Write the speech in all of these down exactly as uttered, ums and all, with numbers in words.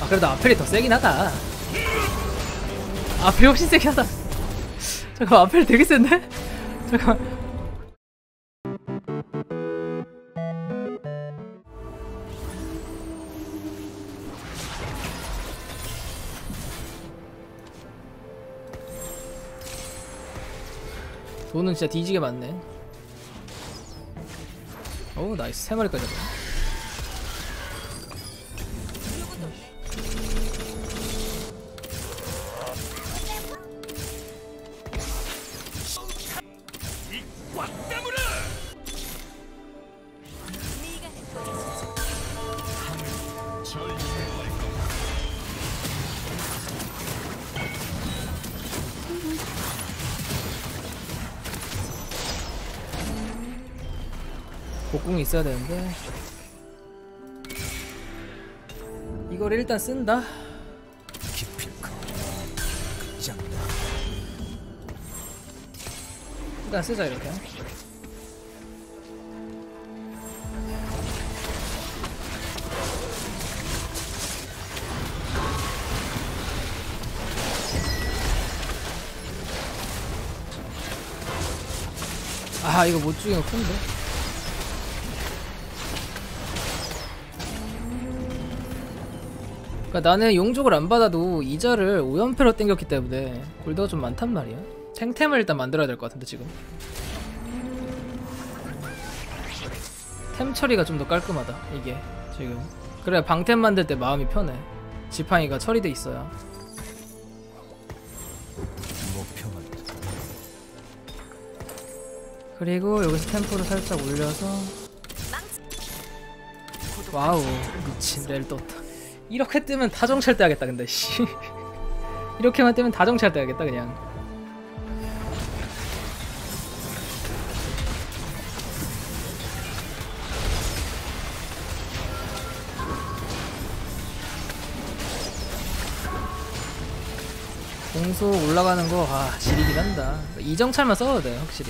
아 그래도 아펠이 더 세긴 하다. 아펠이 훨씬 세긴 하다. 잠깐만 아펠 되게 센데? 잠깐만. 돈은 진짜 뒤지게 많네. 오 나이스 세 마리까지 잡아. 복궁이 있어야 되는데 이걸 일단 쓴다. 일단 쓰자 이렇게. 아 이거 못 죽이는 거 큰데. 그러니까 나는 용족을 안 받아도 이자를 오 연패로 땡겼기 때문에 골드가 좀 많단 말이야. 탱템을 일단 만들어야 될 것 같은데 지금 템 처리가 좀 더 깔끔하다 이게 지금. 그래 방템 만들 때 마음이 편해. 지팡이가 처리돼 있어야. 그리고 여기서 템포를 살짝 올려서 와우 미친 렐 떴다. 이렇게 뜨면 다 정찰 때 하겠다 근데 씨. 이렇게만 뜨면 다 정찰 때 하겠다 그냥. 공속 올라가는 거 아 지리긴 한다. 이 정찰만 써도 돼 확실히.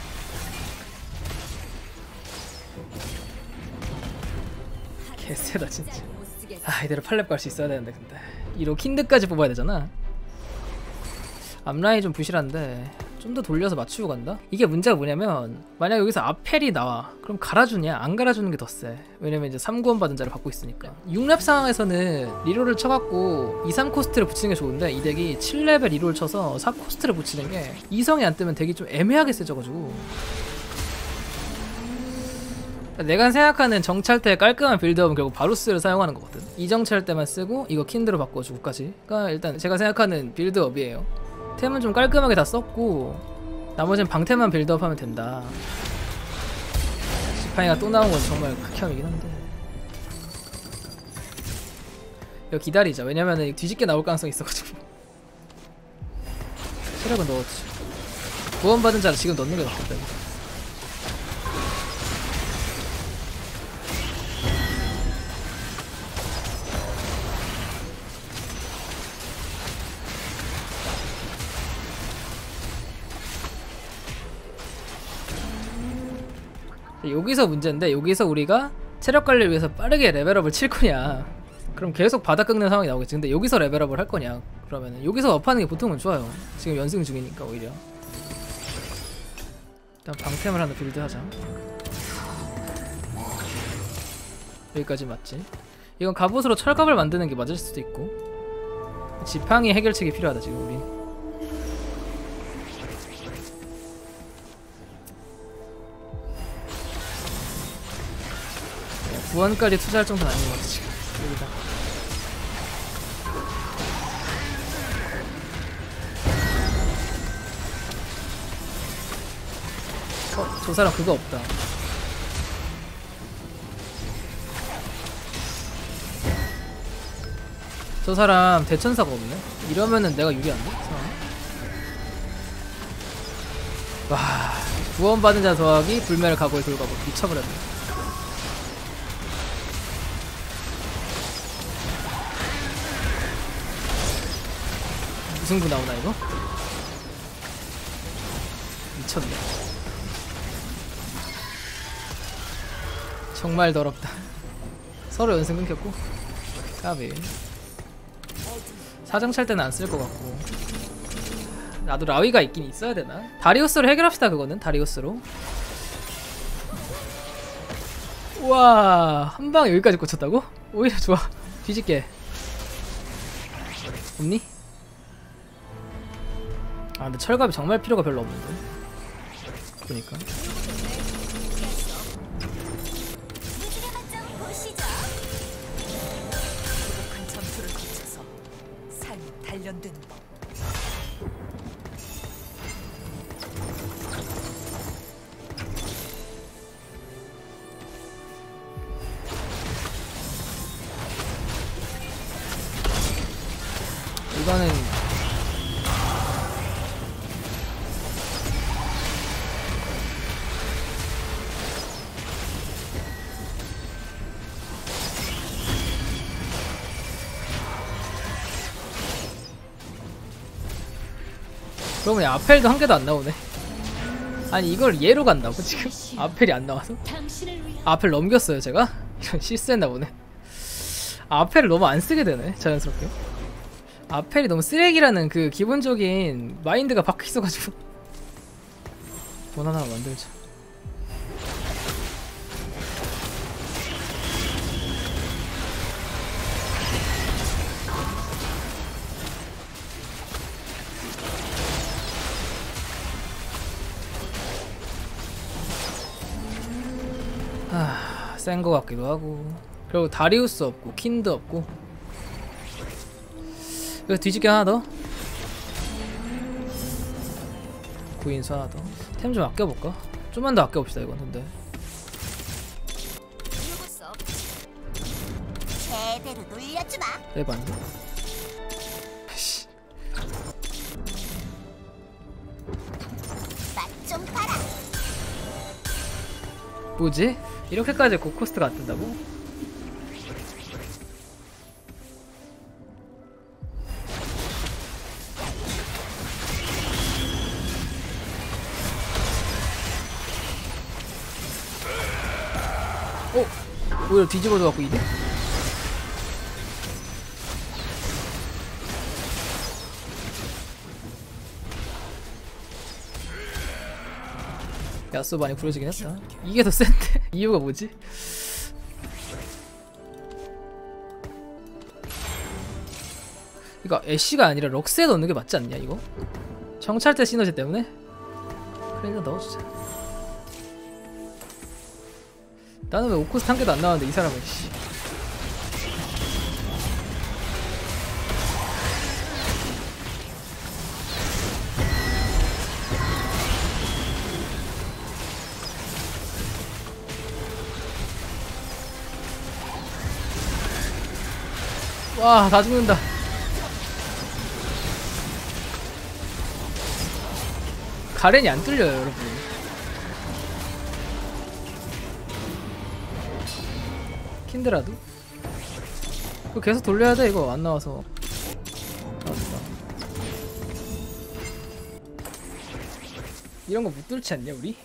개쎄다 진짜. 아 이대로 팔렙 갈 수 있어야 되는데 근데 이로 킨드까지 뽑아야 되잖아. 앞라인이 좀 부실한데 좀 더 돌려서 맞추고 간다? 이게 문제가 뭐냐면 만약 여기서 아펠이 나와 그럼 갈아주냐 안 갈아주는 게 더 세. 왜냐면 이제 삼 구원 받은 자를 받고 있으니까. 육 렙 상황에서는 리롤을 쳐갖고 이, 삼 코스트를 붙이는 게 좋은데 이 덱이 칠 레벨 리롤 쳐서 사 코스트를 붙이는 게 이성이 안 뜨면 덱이 좀 애매하게 세져가지고 내가 생각하는 정찰 때 깔끔한 빌드업은 결국 바루스를 사용하는 거거든. 이 정찰 때만 쓰고 이거 킨드로 바꿔주고까지. 그러니까 일단 제가 생각하는 빌드업이에요. 템은 좀 깔끔하게 다 썼고 나머지는 방템만 빌드업하면 된다. 지팡이가 또 나온 건 정말 극혐이긴 한데 이거 기다리자. 왜냐면은 뒤집게 나올 가능성이 있어가지고. 체력은 넣었지. 구원받은 자를 지금 넣는 게 낫겠다. 여기서 문제인데 여기서 우리가 체력 관리를 위해서 빠르게 레벨업을 칠 거냐 그럼 계속 바닥 긁는 상황이 나오겠지. 근데 여기서 레벨업을 할 거냐 그러면은 여기서 업하는 게 보통은 좋아요. 지금 연승 중이니까 오히려. 일단 방템을 하나 빌드하자. 여기까지 맞지. 이건 갑옷으로 철갑을 만드는 게 맞을 수도 있고. 지팡이 해결책이 필요하다 지금 우리. 구원까지 투자할 정도는 아닌 것 같아 지금. 여기다 어? 저 사람 그거 없다. 저 사람 대천사가 없네? 이러면은 내가 유리한데? 와 구원받은 자 더하기 불멸 각오의 돌가고 미쳐버렸네. 무승부 나오나 이거? 미쳤네. 정말 더럽다. 서로 연승 끊겼고 까비. 사정 찰 때는 안 쓸 것 같고. 나도 라위가 있긴 있어야 되나? 다리우스로 해결합시다. 그거는 다리우스로. 우와, 한 방에 여기까지 꽂혔다고? 오히려 좋아. 뒤집게. 없니? 아 근데 철갑이 정말 필요가 별로 없는데. 그러니까. 단련되는 법. 이거는 그러면 아펠도 한 개도 안 나오네. 아니 이걸 얘로 간다고 지금? 아펠이 안 나와서? 아펠 넘겼어요 제가? 이런 실수했나 보네. 아펠을 너무 안 쓰게 되네 자연스럽게. 아펠이 너무 쓰레기라는 그 기본적인 마인드가 박혀 있어가지고. 원 하나 만들자. 아, 센 거 같기도 하고. 그리고 다리우스 없고 킨드 없고. 여기 뒤집기 하나 더. 구인수 하나 더. 템 좀 아껴볼까? 좀만 더 아껴봅시다 이건. 근데 제대로 놀려주마. 해봤는데. 맛 좀 봐라. 뭐지? 이렇게까지 고코스트가 안 뜬다고? 어? 오히려 뒤집어져 갖고 이래? 야수 많이 부러지긴 했다. 이게 더 센데? 이유가 뭐지? 이거 애쉬가 아니라 럭스에 넣는 게 맞지 않냐 이거? 정찰대 시너지 때문에? 그래 이거 넣어주자. 나는 왜 오코스트 한 개도 안 나왔는데 이 사람은 씨. 와, 다 죽는다. 가렌이 안 뚫려요, 여러분. 킨드라도? 이거 계속 돌려야 돼, 이거 안 나와서. 나왔다. 이런 거 못 뚫지 않냐, 우리?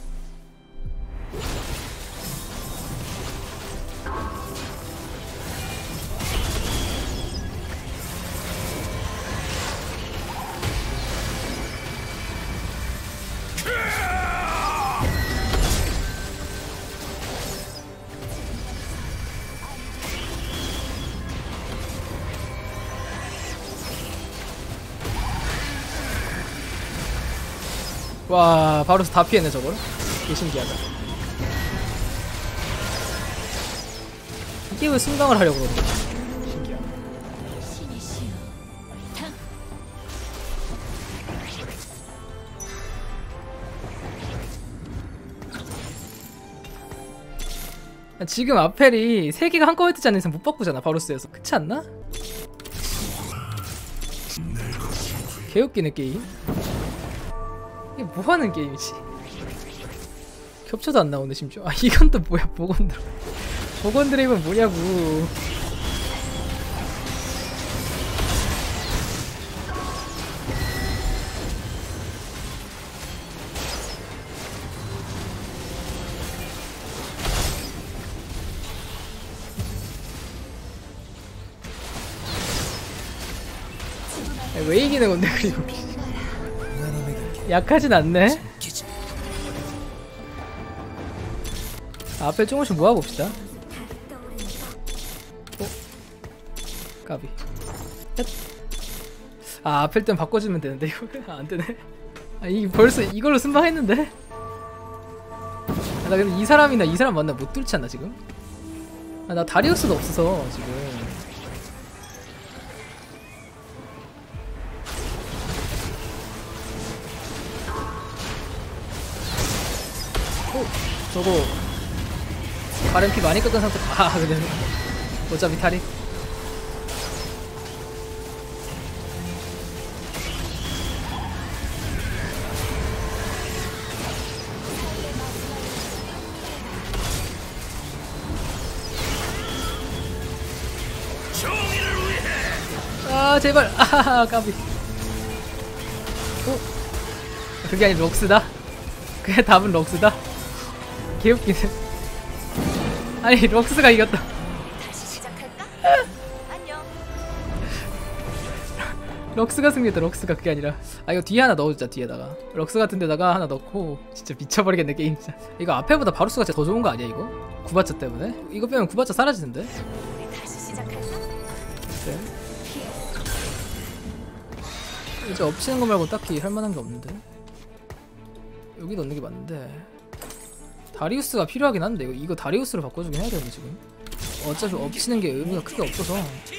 와, 바로 다 피했네 저걸. 되게 신기하다. 이게 왜 승강을 하려고 그러는 거야? 신기하다. 지금 아펠이 세 개가 한꺼번에 뜨지 않는 이상 못 바꾸잖아 바루스에서. 그렇지 않나? 개웃기네 게임. 이게 뭐하는 게임이지? 겹쳐도 안 나오네 심지어. 아 이건 또 뭐야 보건드라. 보건드레이브는 뭐냐고. 아니, 왜 이기는 건데 그리고 약하진 않네. 아, 앞에 조금씩 모아봅시다. 어? 까비. 헷. 아, 앞에 땐 바꿔주면 되는데 이거 아, 안되네. 아, 이 벌써 이걸로 순방했는데? 아, 나 그럼 이 사람이나 이 사람 만나 못 뚫지 않나 지금? 아, 나 다리우스도 없어서 지금. 어? 저거 가렌피 많이 깎은 상태. 아, 근데 어차피 탈이. 아, 제발. 아, 까비. 어? 그게 아니 럭스다? 그게 답은 럭스다? 개웃기네. 아니, 럭스가 이겼다. 다시 시작할까? 안녕. 럭스가 승리했다. 럭스가. 그게 아니라 아, 이거 뒤에 하나 넣어주자. 뒤에다가 럭스 같은 데다가 하나 넣고. 진짜 미쳐버리겠네 게임 진짜. 이거 앞에보다 바루스가 진짜 더 좋은 거 아니야 이거? 구바차 때문에? 이거 빼면 구바차 사라지는데? 우리 다시 시작할까? 네. 이제 엎치는 거 말고 딱히 할만한 게 없는데. 여기 넣는 게 맞는데 다리우스가 필요하긴 한데 이거, 이거 다리우스로 바꿔주긴 해야 되는데 지금 어차피 엎치는 게 의미가 크게 없어서.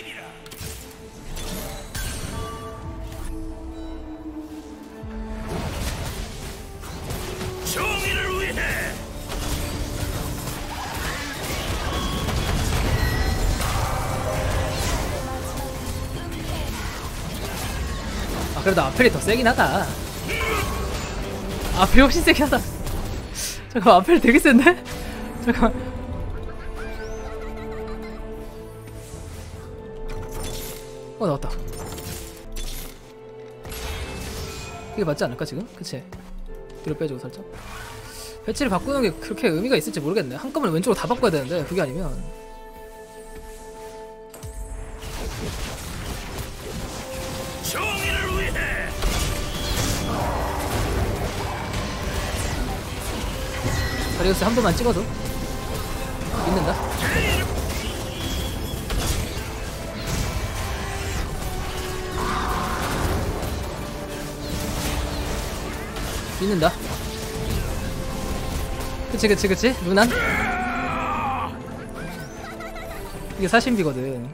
아, 그래도 아펠이 더 세긴 하다. 아펠이 훨씬 세긴 하다. 잠깐만, 아펠 되게 센데? 잠깐만. 어, 나왔다. 이게 맞지 않을까 지금? 그치? 뒤로 빼주고 살짝. 배치를 바꾸는 게 그렇게 의미가 있을지 모르겠네. 한꺼번에 왼쪽으로 다 바꿔야 되는데 그게 아니면 정의를 위해. 다리우스 한 번만 찍어도 믿는다. 믿는다. 그치 그치 그치 누난 이게 사신비거든.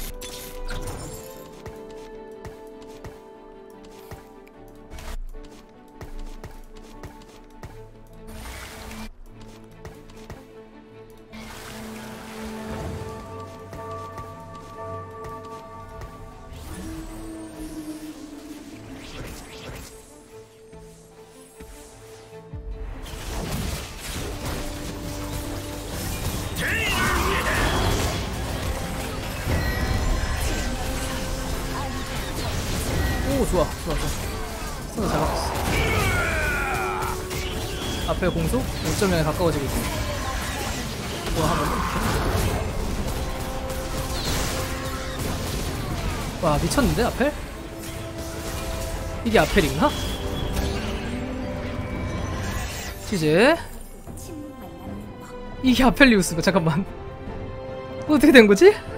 오, 좋아 좋아 좋아. 손을 잘 바꿨어. 앞에 공속 오 점 영에 가까워지고 있고. 와, 한번 와, 미쳤는데 아펠? 이게 아펠인가? 치즈. 이게 아펠리우스가 잠깐만 어떻게 된 거지?